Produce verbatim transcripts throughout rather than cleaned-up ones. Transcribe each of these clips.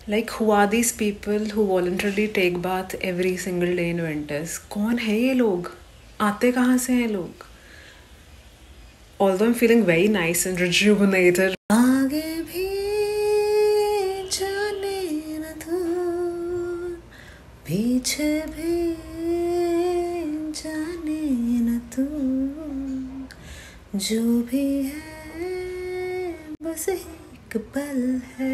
Like, who are these people who voluntarily take bath every single day in winters? कौन है ये लोग? आते कहाँ से हैं लोग? Although I'm feeling very nice and rejuvenated. आगे भी जाने न तू, पीछे भी जाने न तू, जो भी है बस एक पल है.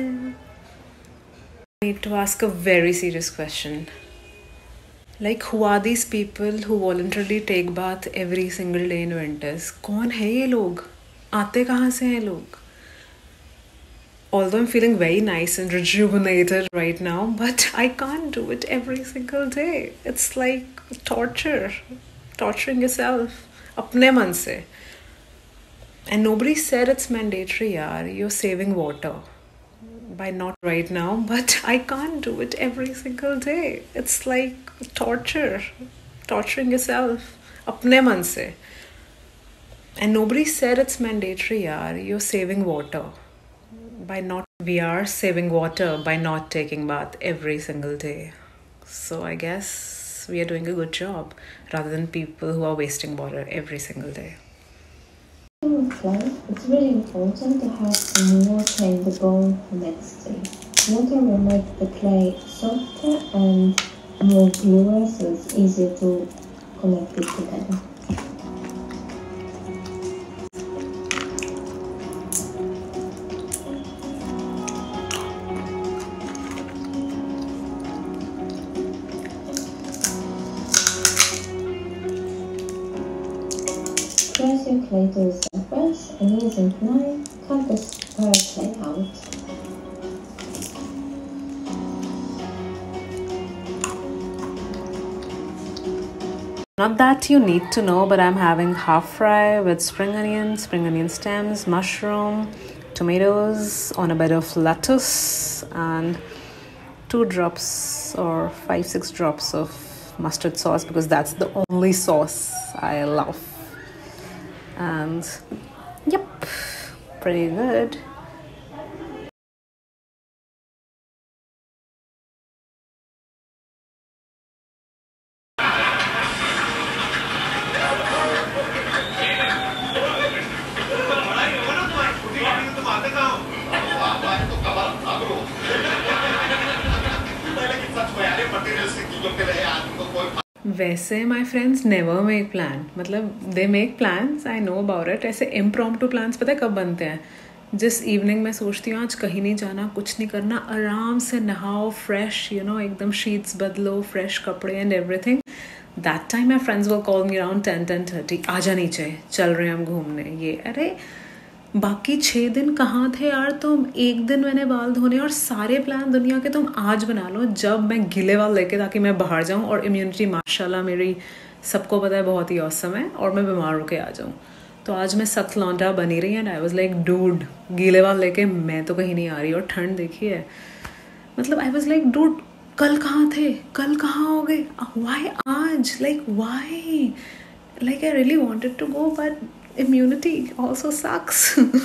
I need to ask a very serious question. Like, who are these people who voluntarily take bath every single day in winters? कौन है ये लोग? आते कहाँ से हैं लोग? Although I'm feeling very nice and rejuvenated right now, but I can't do it every single day. It's like torture, torturing yourself अपने मन से. And nobody said it's mandatory, yaar. You're saving water by not right now, but I can't do it every single day. It's like torture, torturing yourself apne man se. And nobody said it's mandatory, yaar. You're saving water by not. We are saving water by not taking bath every single day. So I guess we are doing a good job rather than people who are wasting water every single day. Clay, it's really important to have some water in the bowl for next day. Water will make the clay softer and more pure, so it's easier to connect it together. Press your clay to the surface and using knife, cut the spare clay out. Not that you need to know, but I'm having half fry with spring onion, spring onion stems, mushroom, tomatoes on a bed of lettuce, and two drops or five, six drops of mustard sauce because that's the only sauce I love. And yep, pretty good. वैसे my friends never make plan, मतलब they make plans, I know about it. ऐसे impromptu plans पता है कब बनते हैं? जिस evening में सोचती हूँ आज कहीं नहीं जाना, कुछ नहीं करना, आराम से नहाओ, फ्रेश, यू नो, एकदम शीट्स बदलो, फ्रेश कपड़े and everything. That time my friends will call me around ten ten thirty, आ जा नीचे, चल रहे हैं हम घूमने. ये अरे बाकी छः दिन कहाँ थे यार तुम? एक दिन मैंने बाल धोने और सारे प्लान दुनिया के तुम आज बना लो जब मैं गीले बाल लेके, ताकि मैं बाहर जाऊँ और इम्यूनिटी माशाल्लाह मेरी सबको पता है बहुत ही औसम है और मैं बीमार होके आ जाऊँ. तो आज मैं सख्त लौंडा बनी रही and I was like dude, गीले बाल लेके मैं तो कहीं नहीं आ रही. और ठंड देखी है, मतलब आई वाज लाइक डूड कल कहाँ थे, कल कहाँ हो गए, वाई आज, like why, like I really wanted to go but immunity also sucks.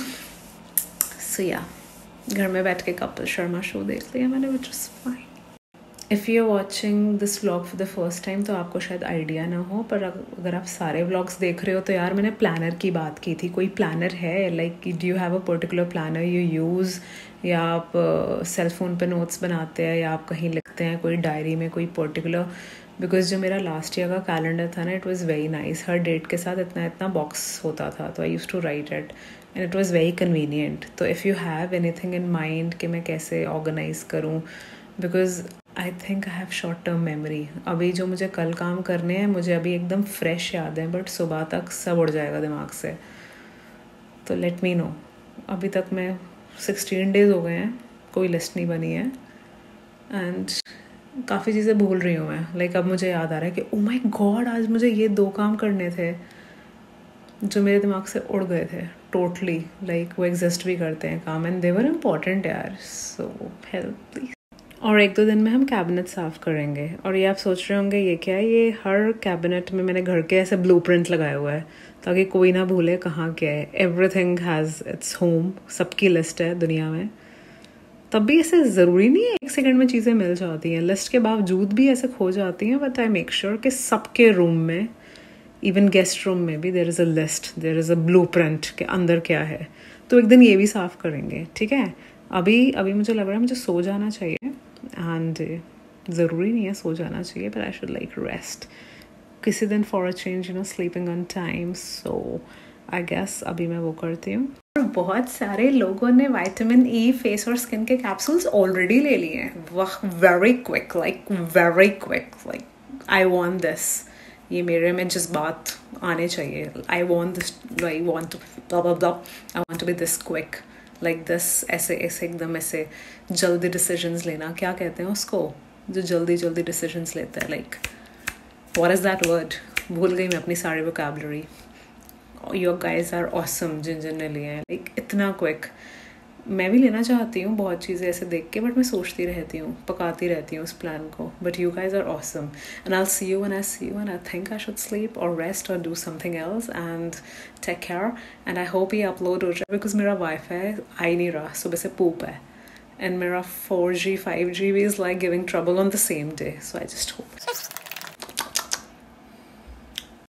So yeah, घर में बैठ के कपिल शर्मा शो देख लिया मैंने, which was fine. If you're watching this vlog for the first time तो आपको शायद आइडिया ना हो, पर अगर आप सारे व्लॉग्स देख रहे हो तो यार मैंने प्लानर की बात की थी. कोई प्लानर है? Like do you have a particular planner you use, या आप सेल फोन पे नोट्स बनाते हैं, या आप कहीं लिखते हैं कोई डायरी में कोई पर्टिकुलर? बिकॉज जो मेरा लास्ट ईयर का कैलेंडर था ना, इट वॉज़ वेरी नाइस. हर डेट के साथ इतना इतना बॉक्स होता था, तो I used to write it and it was very convenient. तो if you have anything in mind कि मैं कैसे ऑर्गेनाइज़ करूँ, because I think I have short term memory. अभी जो मुझे कल काम करने हैं मुझे अभी एकदम फ्रेश याद है, बट सुबह तक सब उड़ जाएगा दिमाग से. तो लेट मी नो. अभी तक मैं सिक्सटीन डेज़ हो गए हैं, कोई लिस्ट नहीं बनी है एंड काफ़ी चीज़ें भूल रही हूँ मैं. लाइक अब मुझे याद आ रहा है कि ओ माय गॉड आज मुझे ये दो काम करने थे जो मेरे दिमाग से उड़ गए थे टोटली. लाइक वो एग्जिस्ट भी करते हैं काम एंड दे वर इम्पॉर्टेंट यार. So help please. और एक दो दिन में हम कैबिनेट साफ़ करेंगे. और ये आप सोच रहे होंगे ये क्या है? ये हर कैबिनेट में मैंने घर के ऐसे ब्लूप्रिंट लगाया हुआ है ताकि कोई ना भूले कहाँ क्या है. Everything has its home. सबकी लिस्ट है दुनिया में. तब भी ऐसे ज़रूरी नहीं है एक सेकंड में चीज़ें मिल जाती हैं, लिस्ट के बावजूद भी ऐसे खो जाती हैं, बट आई मेक श्योर कि सबके रूम में, इवन गेस्ट रूम में भी there is a list, there is a blueprint के अंदर क्या है। तो एक दिन ये भी साफ़ करेंगे, ठीक है। अभी अभी मुझे लग रहा है मुझे सो जाना चाहिए, एंड ज़रूरी नहीं है सो जाना चाहिए, but I should like rest किसी दिन for a change, you know, sleeping on time. So I guess अभी मैं वो करती हूँ। और बहुत सारे लोगों ने विटामिन ई फेस और स्किन के कैप्सूल्स ऑलरेडी ले लिए हैं। वाह, very quick, like very quick, like I want this. ये मेरे में जज्बात आने चाहिए। I want this, I want to I want to be this quick, like this. ऐसे ऐसे एकदम ऐसे जल्दी डिसीजंस लेना, क्या कहते हैं उसको, जो जल्दी जल्दी डिसीजंस लेता है, like what is that word, भूल गई मैं अपनी सारी vocabulary. Your guys are awesome जिन जिन ने लिए हैं, लाइक इतना क्विक। मैं भी लेना चाहती हूँ बहुत चीज़ें ऐसे देख के, बट मैं सोचती रहती हूँ, पकाती रहती हूँ उस प्लान को। But you guys are awesome and I see you when I see you and I think I should sleep और रेस्ट और do something else and take care. And I hope ये अपलोड हो जाए, because मेरा wifi आ ही नहीं रहा, सुबह से पूप है, एंड मेरा फोर जी फाइव जी भी is like giving trouble on the same day, so I just hope